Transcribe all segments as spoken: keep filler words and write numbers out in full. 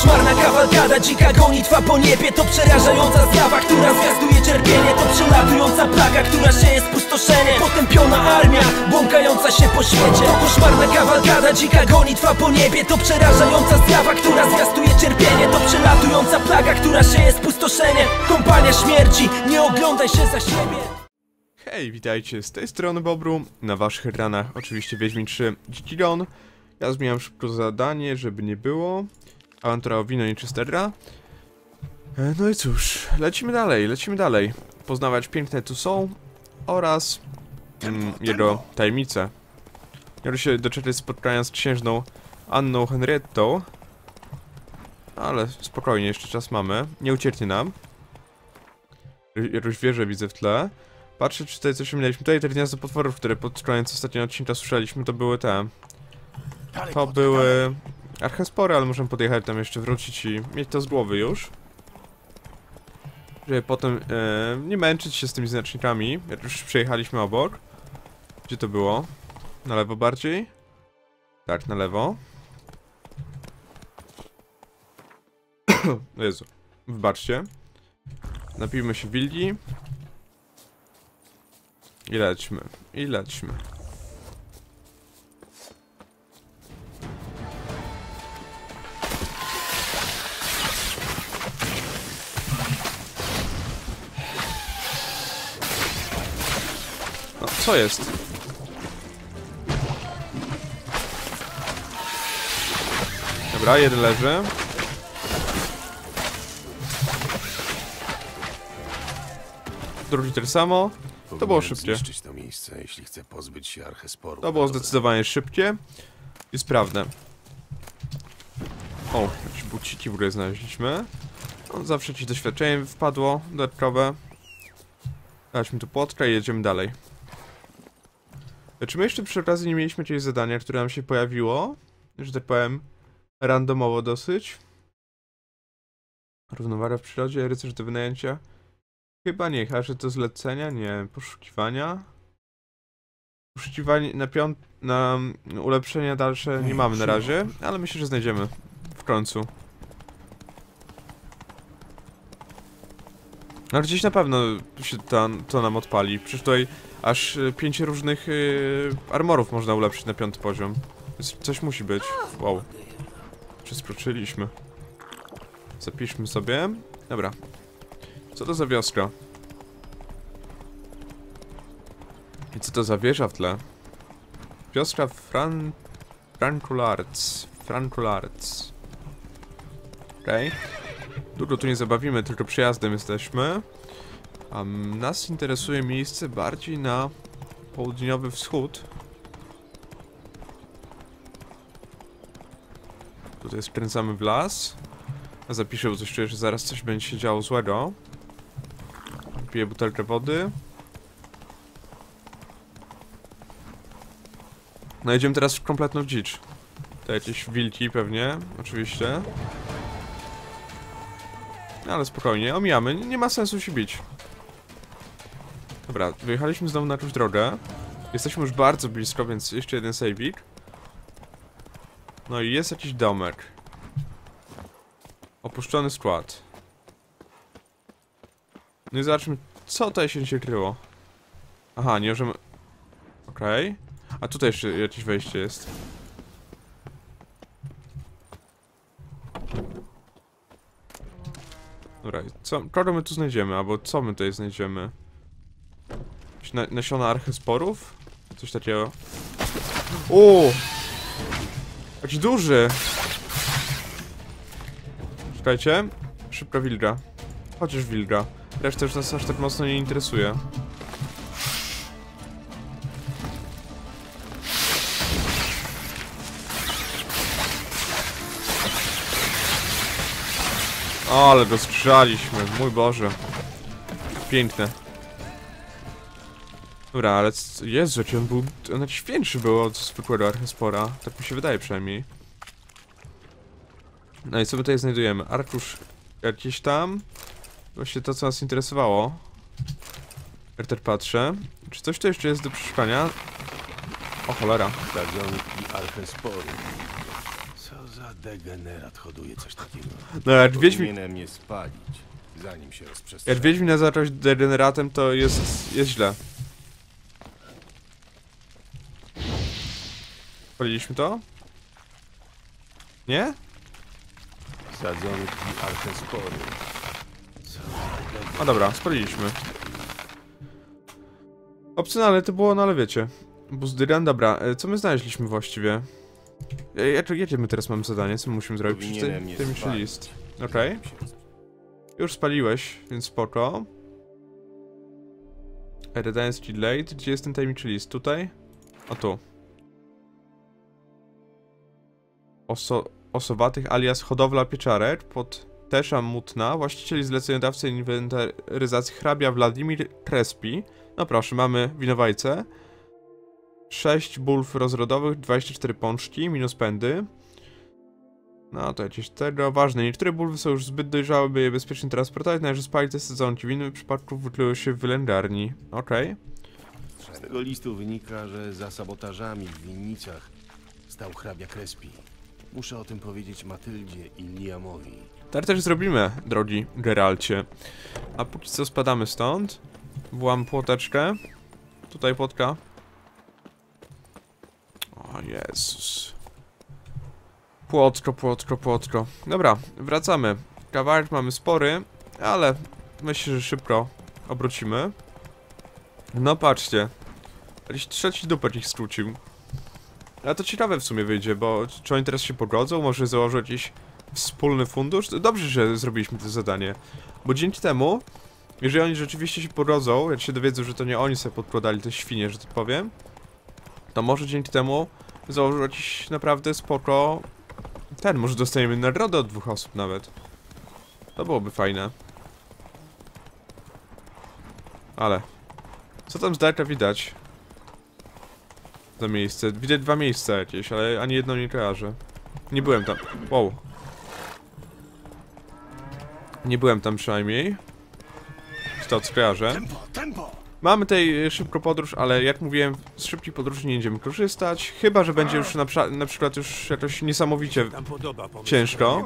koszmarna kawalkada, dzika gonitwa po niebie. To przerażająca zjawa, która zwiastuje cierpienie. To przelatująca plaga, która sieje spustoszenie. Potępiona armia, błąkająca się po świecie. To koszmarna kawalkada, dzika gonitwa po niebie. To przerażająca zjawa, która zwiastuje cierpienie. To przelatująca plaga, która sieje spustoszenie. Kompania śmierci, nie oglądaj się za siebie. Hej, witajcie, z tej strony Bobru, na waszych ekranach oczywiście Wiedźmin trzy Dziki Gon. Ja zmieniam szybko zadanie, żeby nie było. Awantura o wino i Chestera. E, no i cóż, lecimy dalej, lecimy dalej. Poznawać piękne tu są oraz mm, jego tajemnice. Miałem się doczekać spotkania z księżną Anną Henriettą. Ale spokojnie, jeszcze czas mamy, nie ucieknie nam. Jakąś wieżę widzę w tle. Patrzę, czy tutaj coś minęliśmy. Tutaj te gniazdo potworów, które pod koniec ostatniego odcinka słyszeliśmy, to były te... To były... archespory, ale możemy podjechać tam jeszcze, wrócić i mieć to z głowy już. Żeby potem e, nie męczyć się z tymi znacznikami, jak już przejechaliśmy obok. Gdzie to było? Na lewo bardziej? Tak, na lewo. Jezu, wybaczcie. Napijmy się wilgi. I lećmy, i lećmy. No, co jest? Dobra, jeden leży. Drugi tyle samo. To było szybkie. To miejsce, jeśli chcę pozbyć się archesporu. To było zdecydowanie szybkie i sprawne. O, jakieś buciki w ogóle znaleźliśmy. No, zawsze ci doświadczenie wpadło dodatkowe. Daliśmy tu płotkę i jedziemy dalej. Czy my jeszcze przy okazji nie mieliśmy jakiegoś zadania, które nam się pojawiło? Że tak powiem, randomowo dosyć. Równowaga w przyrodzie, rycerz do wynajęcia. Chyba nie, chyba że to zlecenia, nie, poszukiwania. Poszukiwanie na piąt... na ulepszenia dalsze nie mamy na razie, ale myślę, że znajdziemy w końcu. No gdzieś na pewno się to, to nam odpali, przecież tutaj aż pięć różnych yy, armorów można ulepszyć na piąty poziom. Więc coś musi być. Wow. Przeskoczyliśmy. Zapiszmy sobie. Dobra. Co to za wioska? I co to za wieża w tle? Wioska Fran... Frankularc. Frankularc. Okej. Okay. Długo tu nie zabawimy, tylko przyjazdem jesteśmy. A nas interesuje miejsce bardziej na południowy wschód. Tutaj skręcamy w las. A zapiszę, bo coś czuję, że zaraz coś będzie się działo złego. Piję butelkę wody. No jedziemy teraz w kompletną dzicz. To jakieś wilki pewnie, oczywiście. No, ale spokojnie, omijamy, nie ma sensu się bić. Dobra, wyjechaliśmy znowu na jakąś drogę. Jesteśmy już bardzo blisko, więc jeszcze jeden saveik. No i jest jakiś domek. Opuszczony skład. No i zobaczmy, co tutaj się kryło. Aha, nie możemy... Okej. Okay. A tutaj jeszcze jakieś wejście jest. Dobra, co, kogo my tu znajdziemy? Albo co my tutaj znajdziemy? Jakieś na, nasiona archesporów? Coś takiego. O! Jaki duży! Czekajcie. Szybka wilga. Chociaż wilga. Reszta już nas aż tak mocno nie interesuje. O, ale go strzeliśmy, mój Boże. Piękne. Dobra, ale Jezu, jaki on był... On jakiś większy był od zwykłego archespora. Tak mi się wydaje przynajmniej. No i co my tutaj znajdujemy? Arkusz jakiś tam. Właśnie to, co nas interesowało. Jak tak patrzę. Czy coś tu jeszcze jest do przeszukania? O cholera. Stadionki archesporu. Co za degenerat hoduje coś takiego? No jak Wiedźmin, Powinienem je spalić, zanim się jak rozprzestrzeni. Wiedźmina zacząć degeneratem, to jest, jest źle. Spaliliśmy to? Nie? Sadzonki archesporu. Co za A dobra, spaliliśmy. Opcjonalne to było, no ale wiecie. Buzdyran, dobra, e, co my znaleźliśmy właściwie? E, Jakie jakie my teraz mamy zadanie? Co my musimy zrobić? Powinienem je Przeczytaj spalić, list. Okej. zanim się roz- Już spaliłeś, więc spoko. Redance Late. Gdzie jest ten tajemniczy list? Tutaj? O tu. Oso osowatych alias hodowla pieczarek pod Tesza Mutna, właścicieli zleceniodawcy inwentaryzacji hrabia Władimir Crespi. No proszę, mamy winowajcę. sześć bulw rozrodowych, dwadzieścia cztery pączki, minus pędy. No to jakieś tego. Ważne, niektóre bulwy są już zbyt dojrzałe, by je bezpiecznie transportować, należy spalić te sadzonki. W innym przypadku wyklują się w wylęgarni. Okej. Z tego listu wynika, że za sabotażami w winnicach stał hrabia Crespi. Muszę o tym powiedzieć Matyldzie i Liamowi. Tak też zrobimy, drogi Geralcie. A póki co spadamy stąd. Włam płoteczkę. Tutaj płotka. O Jezus. Płotko, płotko, płotko. Dobra, wracamy. Kawałek mamy spory, ale myślę, że szybko obrócimy. No patrzcie. Jakiś trzeci dupek ich skrócił. Ale to ciekawe w sumie wyjdzie, bo czy oni teraz się pogodzą? Może założą jakiś wspólny fundusz? Dobrze, że zrobiliśmy to zadanie. Bo dzięki temu, jeżeli oni rzeczywiście się pogodzą, jak się dowiedzą, że to nie oni sobie podkładali te świnie, że tak powiem, to może dzięki temu założą jakiś naprawdę spoko... Ten, może dostaniemy nagrodę od dwóch osób nawet. To byłoby fajne. Ale... Co tam z daleka widać? Za miejsce. Widać dwa miejsca jakieś, ale ani jedno nie kojarzę. Nie byłem tam. Wow. Nie byłem tam przynajmniej. Z to co kojarzę. Tempo, tempo! Mamy tutaj szybką podróż, ale jak mówiłem, z szybkiej podróży nie będziemy korzystać. Chyba że będzie już na, na przykład już jakoś niesamowicie ciężko.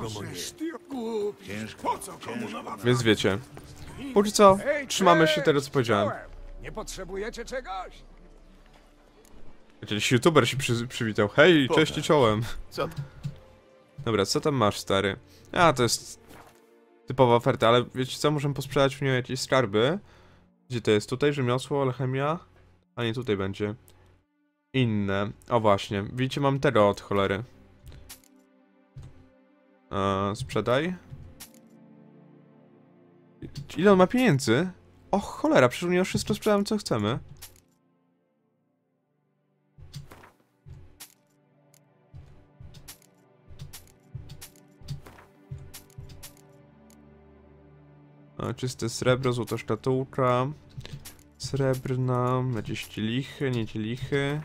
Więc wiecie. Póki co, trzymamy się tego co powiedziałem. Nie potrzebujecie czegoś? Jakiś youtuber się przy, przywitał. Hej, cześć i czołem. Co? Dobra, co tam masz, stary? A, to jest typowa oferta, ale wiecie co? Możemy posprzedać w nią jakieś skarby. Gdzie to jest? Tutaj rzemiosło, alchemia? A nie, tutaj będzie. Inne. O właśnie, widzicie, mam tego od cholery. Eee, sprzedaj. Ile on ma pieniędzy? O cholera, przecież nie wszystko sprzedam co chcemy. A, czyste srebro, złota szkatułka. Srebrna, jakieś kielichy, nie kielichy.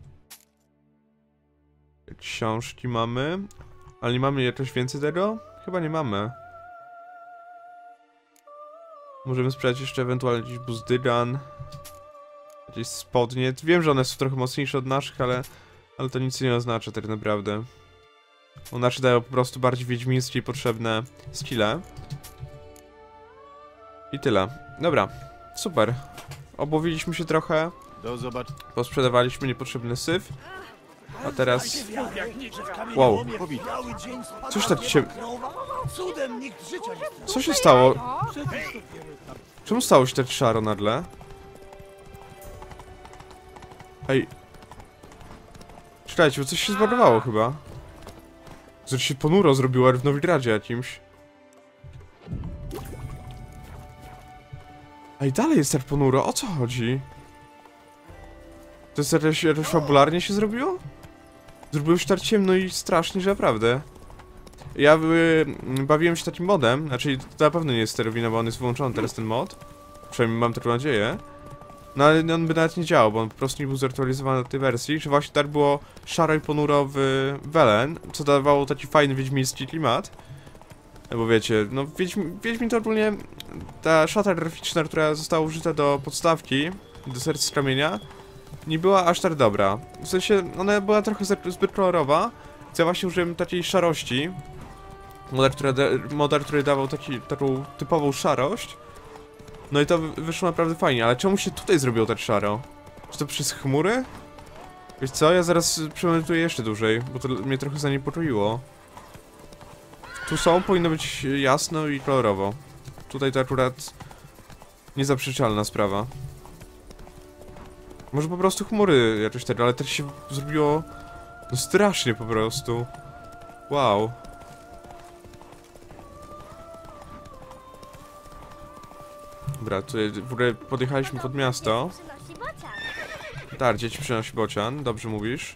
Książki mamy. Ale nie mamy jakoś więcej tego? Chyba nie mamy. Możemy sprzedać jeszcze ewentualnie jakiś buzdygan. Jakieś spodnie. Wiem, że one są trochę mocniejsze od naszych, ale... Ale to nic nie oznacza tak naprawdę. Bo nasze dają po prostu bardziej wiedźmińskie i potrzebne skille. I tyle. Dobra, super. Obłowiliśmy się trochę. Do zobaczenia. Posprzedawaliśmy niepotrzebny syf. A teraz... Wow. Coś tak się... Co się stało? Czemu stało się tak szaro nagle? Ej. Czekajcie, bo coś się zbagowało chyba. Coś się ponuro zrobiło jak w Nowigradzie jakimś. Ej, dalej jest tak ponuro, o co chodzi? To jest jakoś, jakoś fabularnie się zrobiło? Zrobiło się tak ciemno i strasznie, że naprawdę. Ja y, bawiłem się takim modem, znaczy to na pewno nie jest sterowina, bo on jest wyłączony teraz ten mod. Przynajmniej mam taką nadzieję. No ale on by nawet nie działał, bo on po prostu nie był zaktualizowany do tej wersji. Czy właśnie tak było szaro i ponuro w Welen, co dawało taki fajny wiedźmiński klimat. No bo wiecie, no Wiedźmin, Wiedźmin to ogólnie ta szata graficzna, która została użyta do podstawki, do Serca z Kamienia, nie była aż tak dobra. W sensie, ona była trochę zbyt kolorowa, Ja właśnie użyłem takiej szarości. Model, który, da, model, który dawał taki, taką typową szarość. No i to wyszło naprawdę fajnie, ale czemu się tutaj zrobiło tak szaro? Czy to przez chmury? Wiesz co, ja zaraz przemedytuję jeszcze dłużej, bo to mnie trochę zaniepokoiło. Tu są, powinno być jasno i kolorowo. Tutaj to akurat niezaprzeczalna sprawa. Może po prostu chmury jakoś tak, ale też się zrobiło no strasznie po prostu. Wow. Dobra, tutaj w ogóle podjechaliśmy pod miasto. Tak, dzieci przynosi bocian, dobrze mówisz.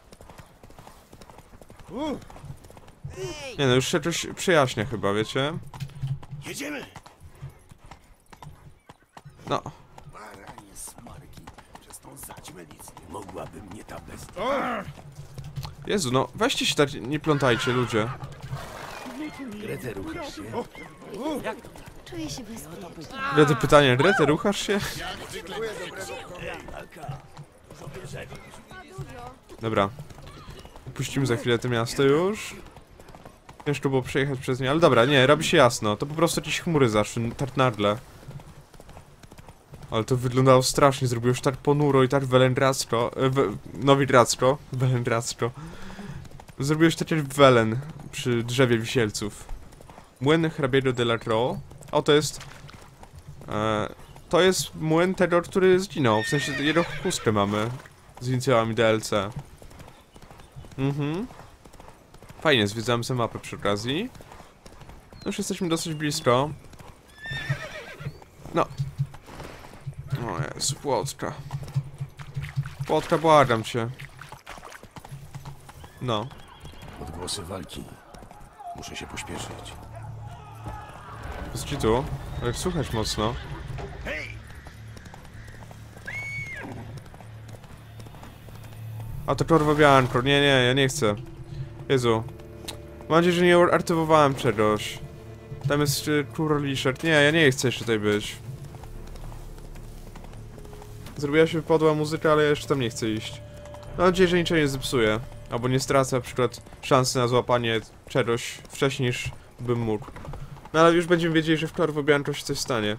Nie no, już się coś przejaśnia chyba, wiecie? Jedziemy! No. Baranie smarki, przez tą zaćmę nic nie mogłaby mnie ta bestia. Jezu, no weźcie się tak, nie plątajcie ludzie. Grete, ruchasz się? Czuję się bezpiecznie. Wiadę pytanie, Grete, ruchasz się? Dobra. Puścimy za chwilę to miasto już. Ciężko było przejechać przez nie, ale dobra, nie, robi się jasno. To po prostu jakieś chmury zaszły, tartnardle. Ale to wyglądało strasznie, zrobiło już tak ponuro i tak welendracko. E, we, nowidracko, welendracko. Zrobiło się tak jak welen przy drzewie wisielców. Młyn hrabiego de la Croix. O, to jest... E, to jest młyn tego, który zginął. W sensie jego chustkę mamy z inicjałami D L C. Mhm. Fajnie, zwiedzamy sobie mapę przy okazji. No już jesteśmy dosyć blisko. No. O Jezu, Płotka. Płotka, błagam cię. No. Odgłosy walki. Muszę się pośpieszyć. Jest ci tu? Ale jak słuchać mocno. A to korwa bianko. Nie, nie, ja nie chcę. Jezu. Mam nadzieję, że nie artywowałem czegoś. Tam jest y, kuroliszek. Nie, ja nie chcę jeszcze tutaj być. Zrobiła się podła muzyka, ale ja jeszcze tam nie chcę iść. Mam nadzieję, że niczego nie zepsuję. Albo nie stracę na przykład szansy na złapanie czegoś wcześniej niż bym mógł. No ale już będziemy wiedzieli, że w Korwo Bianco się coś stanie.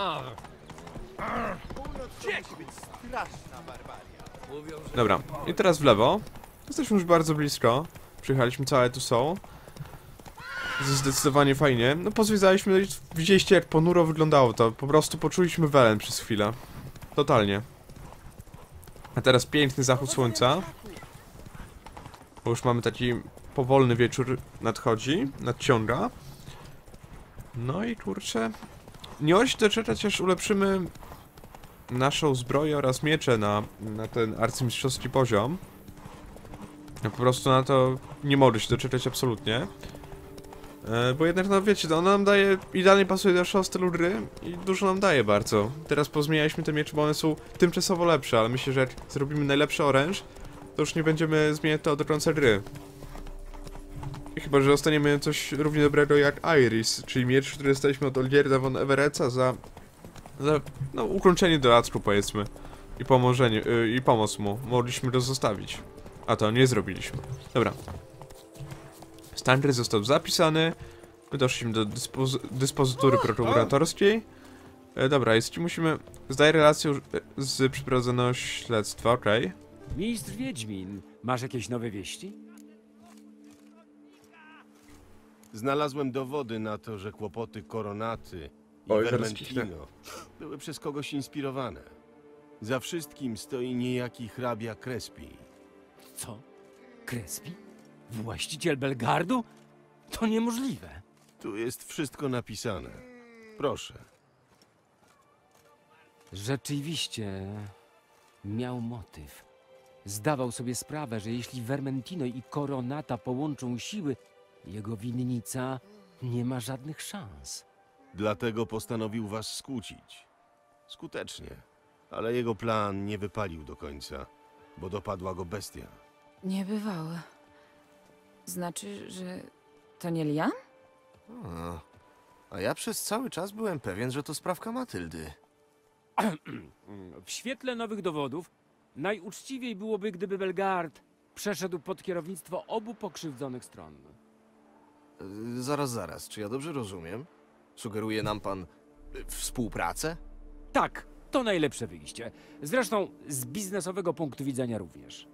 Dobra, i teraz w lewo. Jesteśmy już bardzo blisko. Przyjechaliśmy, całe tu są. Zdecydowanie fajnie. No pozwiedzaliśmy, widzieliście jak ponuro wyglądało to. Po prostu poczuliśmy welen przez chwilę. Totalnie. A teraz piękny zachód słońca. Bo już mamy taki powolny wieczór nadchodzi, nadciąga. No i kurczę... Nie chodzi się doczekać, aż ulepszymy naszą zbroję oraz miecze na, na ten arcymistrzowski poziom. Ja po prostu na to nie mogę się doczekać absolutnie. E, bo jednak, no wiecie, to ona nam daje, idealnie pasuje do naszego stylu gry i dużo nam daje bardzo. Teraz pozmienialiśmy te miecze, bo one są tymczasowo lepsze, ale myślę, że jak zrobimy najlepszy oręż, to już nie będziemy zmieniać to do końca gry. I chyba, że dostaniemy coś równie dobrego jak Iris, czyli miecz, który dostaliśmy od Olgierda von Evereca za, za no, ukończenie dodatku, powiedzmy. I pomożenie, yy, i pomoc mu. Mogliśmy go zostawić. A to nie zrobiliśmy. Dobra. Stan gry został zapisany. My doszliśmy do dyspozy dyspozytury prokuratorskiej. E, dobra, jeśli musimy... Zdaj relację z przeprowadzonego śledztwa, okej. Okay. Mistrz Wiedźmin, masz jakieś nowe wieści? Znalazłem dowody na to, że kłopoty Koronaty i Oj, zaraz Vermentino były przez kogoś inspirowane. Za wszystkim stoi niejaki hrabia Crespi. Co? Crespi? Właściciel Belgardu? To niemożliwe. Tu jest wszystko napisane. Proszę. Rzeczywiście miał motyw. Zdawał sobie sprawę, że jeśli Vermentino i Koronata połączą siły, jego winnica nie ma żadnych szans. Dlatego postanowił was skłócić. Skutecznie. Ale jego plan nie wypalił do końca, bo dopadła go bestia. Niebywałe. Znaczy, że to nie Lian? A, a ja przez cały czas byłem pewien, że to sprawka Matyldy. W świetle nowych dowodów najuczciwiej byłoby, gdyby Belgard przeszedł pod kierownictwo obu pokrzywdzonych stron. Y, zaraz, zaraz, czy ja dobrze rozumiem? Sugeruje nam pan y, współpracę? Tak, to najlepsze wyjście. Zresztą z biznesowego punktu widzenia również.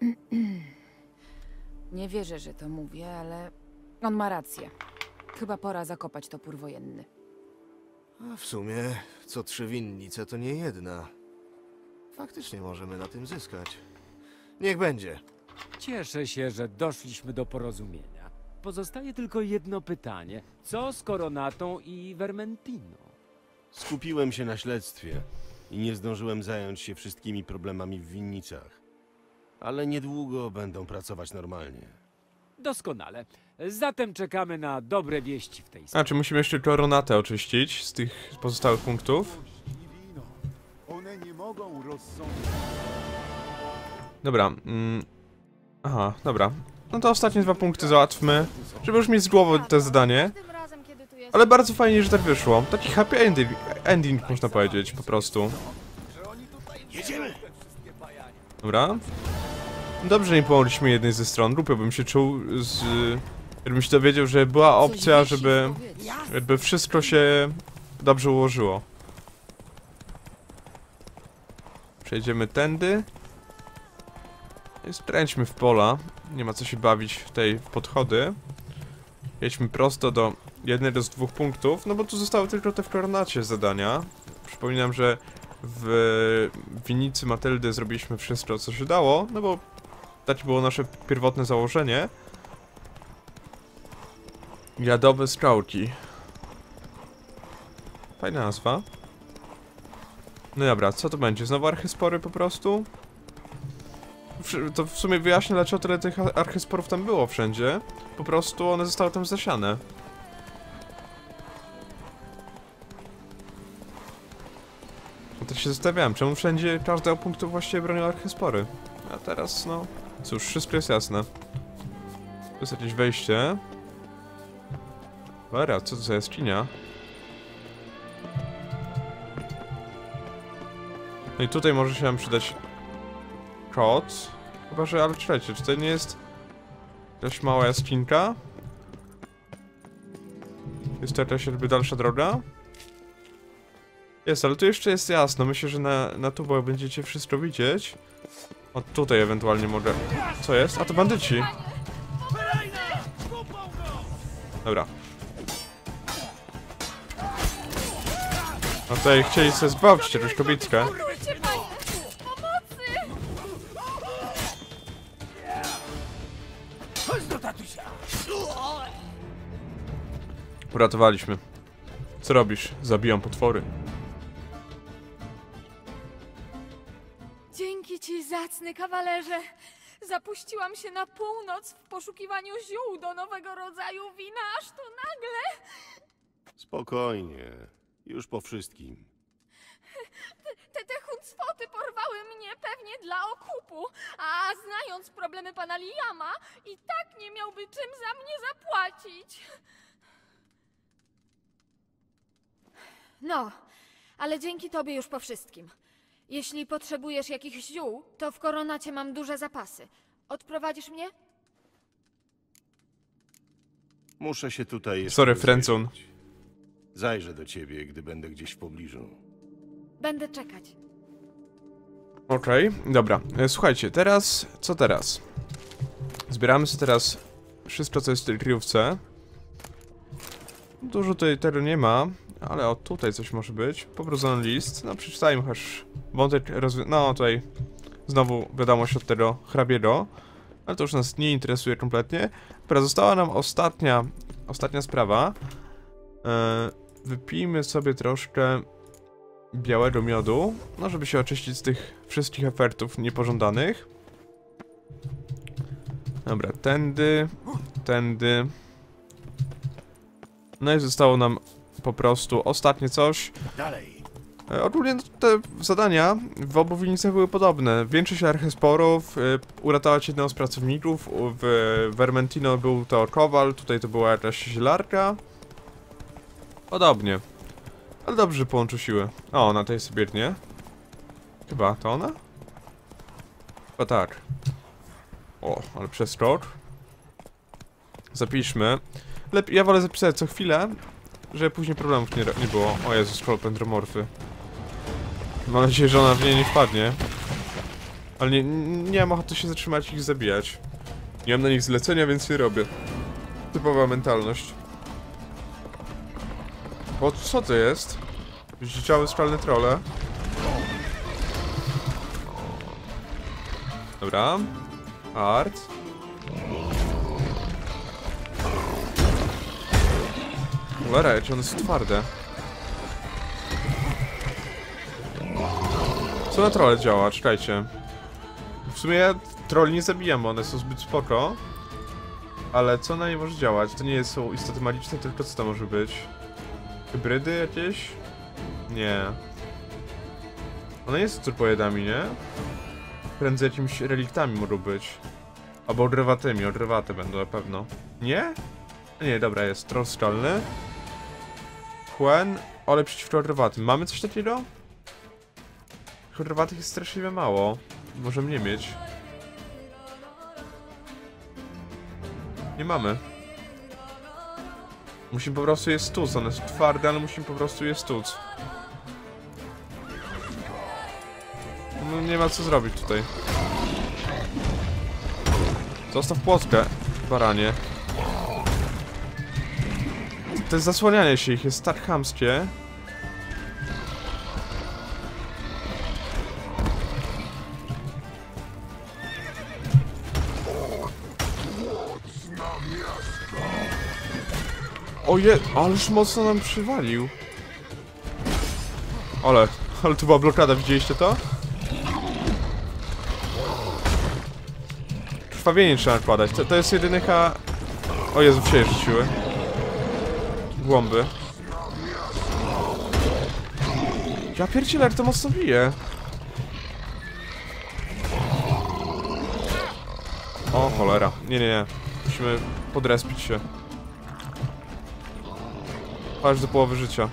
Nie wierzę, że to mówię, ale on ma rację. Chyba pora zakopać topór wojenny. A w sumie, co trzy winnice to nie jedna. Faktycznie możemy na tym zyskać. Niech będzie. Cieszę się, że doszliśmy do porozumienia. Pozostaje tylko jedno pytanie. Co z Koronatą i Vermentino? Skupiłem się na śledztwie i nie zdążyłem zająć się wszystkimi problemami w winnicach. Ale niedługo będą pracować normalnie. Doskonale. Zatem czekamy na dobre wieści w tej sprawie. A, czy musimy jeszcze koronatę oczyścić z tych pozostałych punktów? One nie mogą rozsądzić. Dobra. Mm, aha, dobra. No to ostatnie dwa punkty załatwmy, żeby już mieć z głowy to zadanie. Ale bardzo fajnie, że tak wyszło. Taki happy ending, ending można powiedzieć, po prostu. Jedziemy! Dobra. Dobrze, nie pomogliśmy jednej ze stron. Głupio bym się czuł, z, gdybym się dowiedział, że była opcja, żeby, żeby wszystko się dobrze ułożyło. Przejdziemy tędy. I skręćmy w pola. Nie ma co się bawić w tej podchody. Jedźmy prosto do jednego z dwóch punktów, no bo tu zostały tylko te w koronacie zadania. Przypominam, że w winnicy Matyldy zrobiliśmy wszystko, co się dało, no bo takie było nasze pierwotne założenie. Jadowe skałki. Fajna nazwa. No dobra, co to będzie? Znowu archespory po prostu? To w sumie wyjaśnię, dlaczego tyle tych archesporów tam było wszędzie. Po prostu one zostały tam zasiane. No tak się zastanawiałem, czemu wszędzie każdego punktu właściwie bronią archespory. A teraz, no... Cóż, wszystko jest jasne. Tu jest jakieś wejście. Dobra, co to za jaskinia? No i tutaj może się nam przydać kod. Chyba, że, ale czekajcie, czy to nie jest jakaś mała jaskinka? Jest to jakaś jakby dalsza droga? Jest, ale tu jeszcze jest jasno. Myślę, że na, na tubach będziecie wszystko widzieć. O, tutaj ewentualnie mogę... Co jest? A, to bandyci. Dobra. No tutaj chcieli sobie zgwałcić jakąś kobietkę. Uratowaliśmy. Co robisz? Zabijam potwory. Dzięki ci, zacny kawalerze. Zapuściłam się na północ w poszukiwaniu ziół do nowego rodzaju wina, aż tu nagle... Spokojnie. Już po wszystkim. Te, te huncwoty porwały mnie pewnie dla okupu, a znając problemy pana Liama, i tak nie miałby czym za mnie zapłacić. No, ale dzięki tobie już po wszystkim. Jeśli potrzebujesz jakichś ziół, to w Koronacie mam duże zapasy. Odprowadzisz mnie? Muszę się tutaj jeszcze Sorry, rozejrzeć. friendzone. Zajrzę do ciebie, gdy będę gdzieś w pobliżu. Będę czekać. Okej, okay, dobra. E, Słuchajcie, teraz... Co teraz? Zbieramy sobie teraz wszystko, co jest w tej kryjówce. Dużo tutaj tego nie ma, ale o, tutaj coś może być. Pobrudzony list. No, przeczytajmy chociaż wątek rozwi... No, tutaj znowu wiadomość od tego hrabiego. Ale to już nas nie interesuje kompletnie. Dobra, została nam ostatnia... Ostatnia sprawa. E, wypijmy sobie troszkę białego miodu, no żeby się oczyścić z tych wszystkich efektów niepożądanych. Dobra, tędy, tędy. No i zostało nam po prostu ostatnie coś. Dalej. E, ogólnie te zadania w obu winnicach były podobne. Większość archesporów, e, uratować jednego z pracowników, w Vermentino był to kowal, tutaj to była jakaś zielarka. Podobnie. Ale dobrze, że połączył siły. O, ona tutaj sobie biegnie. Chyba to ona? Chyba tak. O, ale przeskok. Zapiszmy. Lepiej, ja wolę zapisać co chwilę, żeby później problemów nie, nie było. O Jezus, skolopendromorfy. Mam nadzieję, że ona w niej nie wpadnie. Ale nie, nie mam ochoty się zatrzymać i ich zabijać. Nie mam na nich zlecenia, więc nie robię. Typowa mentalność. O, co to jest? Zdziczałe skalne trolle. Dobra. Art. Cholera, jakie one są twarde. Co na trolle działa? Czekajcie. W sumie ja trolli nie zabijam, bo one są zbyt spoko. Ale co na nie może działać? To nie są istoty magiczne, tylko co to może być? Hybrydy jakieś? Nie. One nie są turbojedami, nie? Prędzej jakimiś reliktami mogą być. Albo odrywatymi, odrywaty będą na pewno. Nie? Nie, dobra, jest troll skalny. Quen, ale przeciwko odrywatym. Mamy coś takiego? Odrywatych jest straszliwie mało. Możemy nie mieć. Nie mamy. Musimy po prostu je stłuc. One są twarde, ale musimy po prostu je stłuc. No nie ma co zrobić tutaj. Zostaw płotkę, baranie. To jest zasłanianie się ich, jest tak chamskie. Oje, ależ mocno nam przywalił. Ale, ale tu była blokada, widzieliście to? Krwawienie trzeba nakładać, to, to jest jedynycha... O Jezu, się rzuciły. Głąby. Ja pierdzielę, jak to mocno bije. O cholera, nie, nie, nie. Musimy podrespić się. Aż do połowy życia.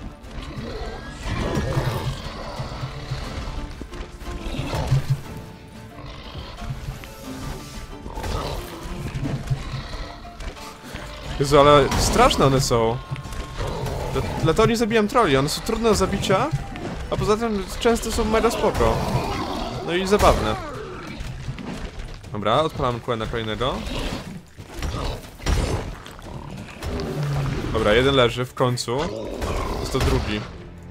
Jezu, ale straszne one są. Dlatego nie zabijam trolli, one są trudne do zabicia, a poza tym często są mega spoko. No i zabawne. Dobra, odpalam Quena kolejnego. Dobra, jeden leży w końcu. Jest to drugi.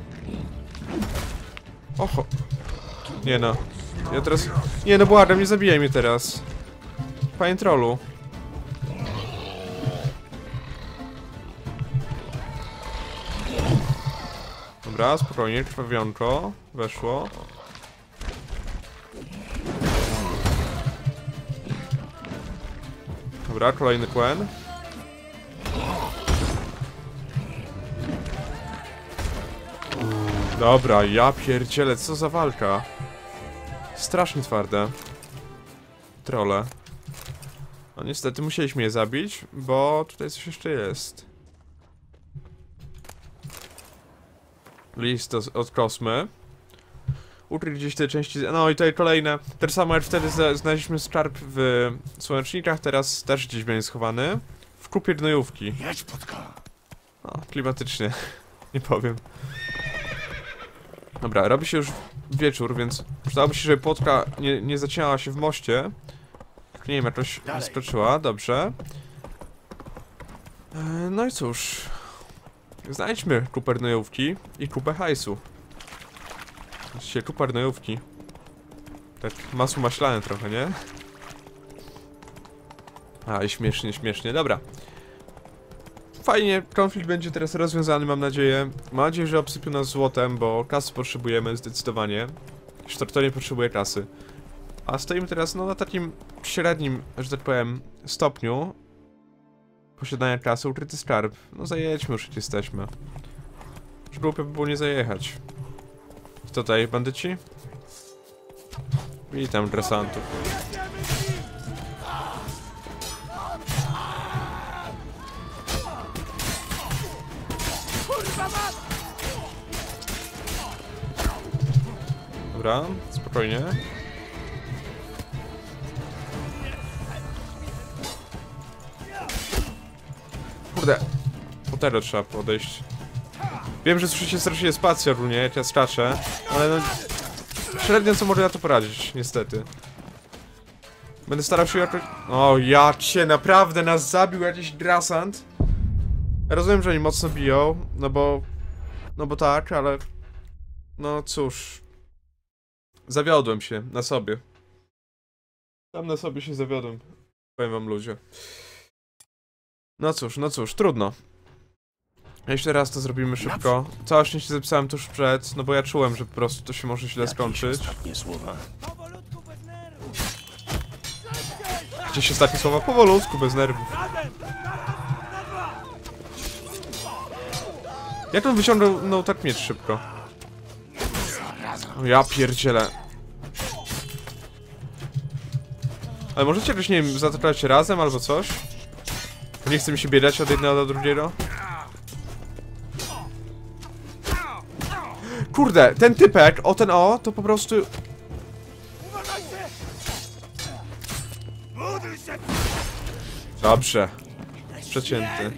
Oho. Nie no. Ja teraz... Nie no, błagam, nie zabijaj mnie teraz. Panie trollu. Dobra, spokojnie, krwawionko. Weszło. Dobra, kolejny Quen. Dobra, ja pierdzielę, co za walka. Strasznie twarde. Trolle. No niestety musieliśmy je zabić, bo tutaj coś jeszcze jest. List od Kosmy. Ukryć gdzieś te części... No i tutaj kolejne. Ten samo jak wtedy znaleźliśmy skarb w słonecznikach, teraz też gdzieś będzie schowany. W kupie gnojówki. Jedź, Płotka. O, klimatycznie. Nie powiem. Dobra, robi się już wieczór, więc przydałoby się, żeby Płotka nie, nie zacinała się w moście. Nie wiem, jakoś skoczyła, dobrze. E, no i cóż. Znajdźmy kupę gnojówki i kupę hajsu. Właściwie kupa gnojówki. Tak masło maślane trochę, nie? A, i śmiesznie, śmiesznie, dobra. Fajnie, konflikt będzie teraz rozwiązany, mam nadzieję. Mam nadzieję, że obsypią nas złotem, bo kasy potrzebujemy zdecydowanie. Sztorto nie potrzebuje kasy. A stoimy teraz no, na takim średnim, że tak powiem, stopniu posiadania kasy, ukryty skarb. No zajedźmy, już jesteśmy. Już głupio by było nie zajechać. Co tutaj, bandyci? Witam, dresantów. Dobra, spokojnie. Kurde. Po tego trzeba podejść. Wiem, że słyszycie strasznie spację ogólnie, jak ja skaczę, ale no... Średnio co mogę na to poradzić, niestety. Będę starał się jakoś... O, ja cię, naprawdę nas zabił jakiś grasant. Ja rozumiem, że oni mocno biją, no bo... No bo tak, ale... No cóż... Zawiodłem się na sobie. Sam na sobie się zawiodłem. Powiem wam, ludzie. No cóż, no cóż, trudno. Jeszcze raz to zrobimy szybko. Całe szczęście zapisałem tuż przed, no bo ja czułem, że po prostu to się może źle skończyć. Ostatnie słowa. Gdzieś ostatnie słowa? Powolutku, bez nerwów. Jak on wyciągnął no, tak miecz szybko? O, ja pierdzielę. Ale możecie jakoś, nie wiem, zaatakować razem albo coś? Nie chce mi się biegać od jednego do drugiego. Kurde, ten typek, o ten o, to po prostu... Dobrze. Przecięty.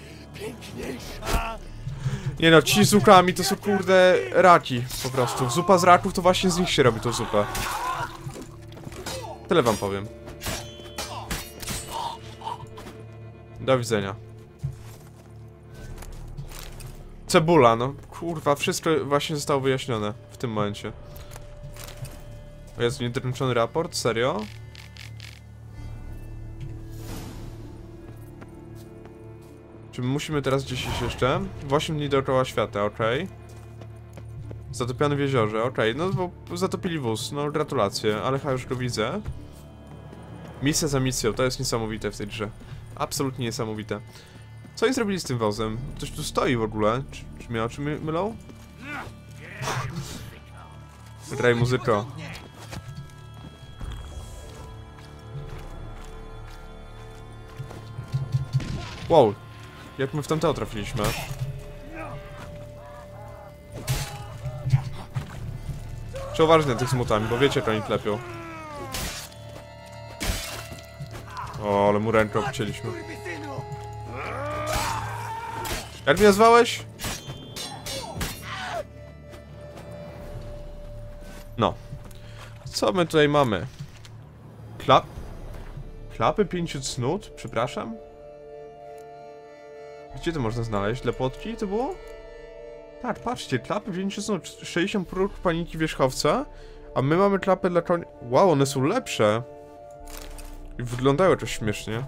Nie no, ci z łukami to są kurde raki, po prostu. Zupa z raków to właśnie z nich się robi tą zupę. Tyle wam powiem. Do widzenia. Cebula, no kurwa, wszystko właśnie zostało wyjaśnione w tym momencie. O Jezu, niedoręczony raport? Serio? Czy my musimy teraz gdzieś iść jeszcze? W osiem dni dookoła świata, okej. Okay. Zatopiony w jeziorze, okej, okay. No bo zatopili wóz, no gratulacje, ale chyba już go widzę. Misja za misją, to jest niesamowite w tej grze. Absolutnie niesamowite. Co oni zrobili z tym wozem? Ktoś tu stoi w ogóle? Czy, czy mnie oczy my mylą? Graj muzyko. Wow. Jak my w tamtego trafiliśmy? Czy uważnie na tych smutami, bo wiecie, jak oni klepią. O, ale mu rękę obcięliśmy. Jak mnie nazwałeś? No. Co my tutaj mamy? Klap... Klapy pięciu cnót? Przepraszam? Gdzie to można znaleźć? Dla potki to było? Tak, patrzcie, klapy pięciu cnót. sześćdziesiąt prób paniki wierzchowca. A my mamy klapy dla konia... Wow, one są lepsze. I wyglądają to śmiesznie.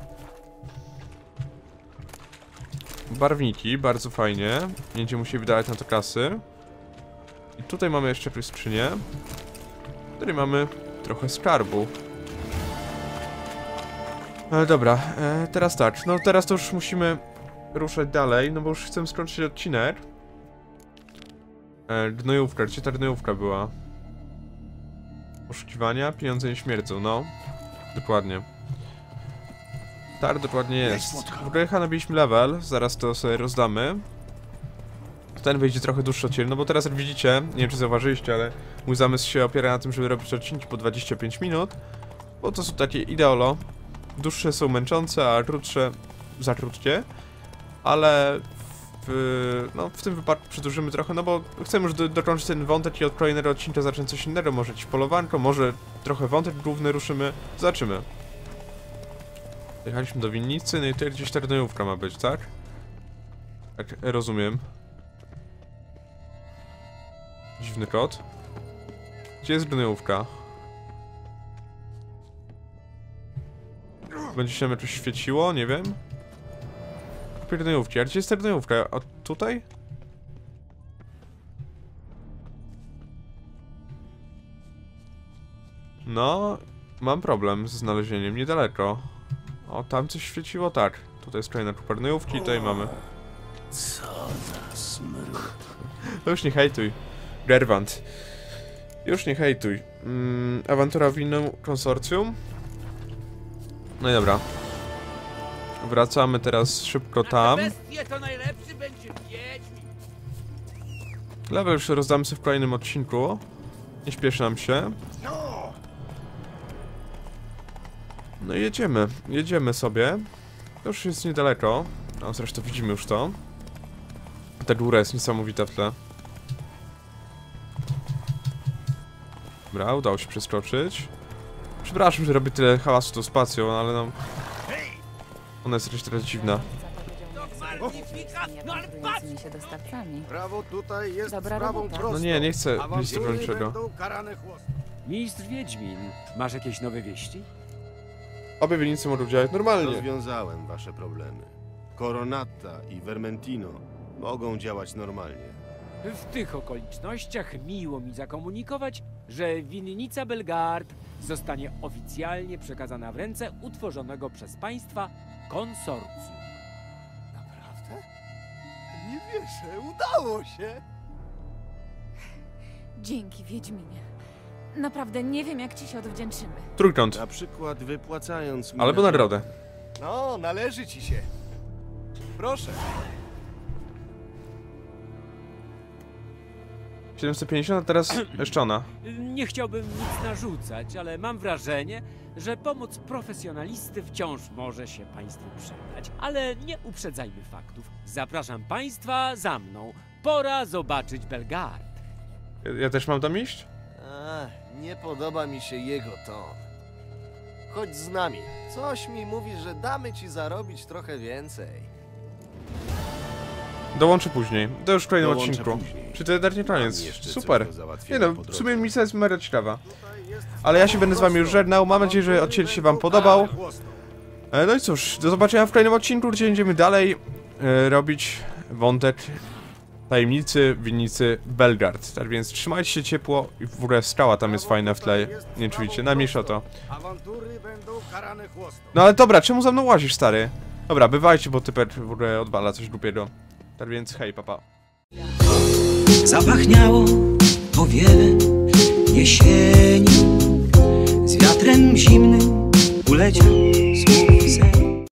Barwniki, bardzo fajnie. Nie będziemy musieli wydawać na to kasy. I tutaj mamy jeszcze jakąś skrzynię, w której mamy trochę skarbu. Ale dobra, e, teraz tak, no teraz to już musimy ruszać dalej, no bo już chcę skończyć odcinek. E, gnojówka, gdzie ta gnojówka była? Poszukiwania, pieniądze nie śmierdzą, no. Dokładnie. Tak, dokładnie jest. W ogóle nabiliśmy level, zaraz to sobie rozdamy. Ten wyjdzie trochę dłuższy odcinek, no bo teraz jak widzicie, nie wiem czy zauważyliście, ale mój zamysł się opiera na tym, żeby robić odcinki po dwadzieścia pięć minut. Bo to są takie ideolo. Dłuższe są męczące, a krótsze za krótkie. Ale w, no, w tym wypadku przedłużymy trochę, no bo chcemy już do, dokończyć ten wątek i od kolejnego odcinka zacząć coś innego. Może jakieś polowanko, może trochę wątek główny ruszymy. Zobaczymy. Jechaliśmy do winnicy, no i tutaj gdzieś ta gnojówka ma być, tak? Tak, rozumiem. Dziwny kod. Gdzie jest gnojówka? Będzie się nam jakoś świeciło? Nie wiem. Kupię gnojówki. A gdzie jest ta gnojówka? A tutaj? No, mam problem z znalezieniem. Niedaleko. O, tam coś świeciło? Tak. Tutaj jest kolejna kupa gnojówki i tutaj mamy. Co za smród. No już nie hejtuj. Gerwant. Już nie hejtuj. Mm, awantura w innym konsorcjum. No i dobra. Wracamy teraz szybko tam. Level już rozdamy sobie w kolejnym odcinku. Nie śpieszy nam się. No i jedziemy. Jedziemy sobie. To już jest niedaleko. No zresztą widzimy już to. Ta góra jest niesamowita w tle. Dobra, udało się przeskoczyć. Przepraszam, że robię tyle hałasu tą spacją, ale no... Ona jest też teraz dziwna. się dostawcami. Prawo tutaj jest Dobra sprawą robota. prostą. No nie, nie chcę listu Awantury broniczego. będą karane chłostem. Mistrz Wiedźmin, masz jakieś nowe wieści? Obie winnice mogą działać normalnie. Rozwiązałem wasze problemy. Coronata i Vermentino mogą działać normalnie. W tych okolicznościach miło mi zakomunikować, że winnica Belgard zostanie oficjalnie przekazana w ręce utworzonego przez państwa konsorcjum. Naprawdę? Nie wierzę, udało się! Dzięki, Wiedźminie. Naprawdę nie wiem, jak ci się odwdzięczymy. Trójkąt. Na przykład wypłacając mi Albo nagrodę. No, należy ci się. Proszę. siedemset pięćdziesiąt, a teraz jeszcze ona. Nie chciałbym nic narzucać, ale mam wrażenie, że pomoc profesjonalisty wciąż może się państwu przydać. Ale nie uprzedzajmy faktów. Zapraszam państwa za mną. Pora zobaczyć Belgard. Ja, ja też mam tam iść? A, nie podoba mi się jego ton. Chodź z nami. Coś mi mówi, że damy ci zarobić trochę więcej. Dołączę później. To już w kolejnym Dołączę odcinku. później. Czy to jednak nie koniec? Mam jeszcze Super. coś do Nie załatwienia no, po w drodze. sumie misja jest mega ciekawa. Ale ja się będę z wami już żegnał. Mam nadzieję, że odcinek się wam podobał. E, No i cóż, do zobaczenia w kolejnym odcinku, gdzie będziemy dalej e, robić wątek tajemnicy winnicy Belgard. Tak więc trzymajcie się ciepło i w ogóle skała tam jest fajna w tle. Nie wiem, czy widzicie, najmniejsza to. Awantury będą karane chłostem. No ale dobra, czemu za mną łazisz, stary? Dobra, bywajcie, bo typek w ogóle odwala coś głupiego. Tak więc hej, papa. Zapachniało powiewem jesieni, z wiatrem zimnym uleciał smutny